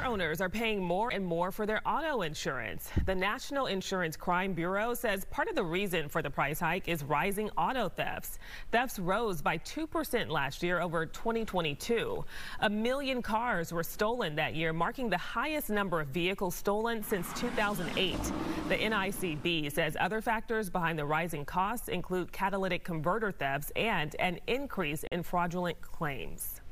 owners are paying more and more for their auto insurance. The National Insurance Crime Bureau says part of the reason for the price hike is rising auto thefts. Thefts rose by 2% last year over 2022. 1 million cars were stolen that year, marking the highest number of vehicles stolen since 2008. The NICB says other factors behind the rising costs include catalytic converter thefts and an increase in fraudulent claims.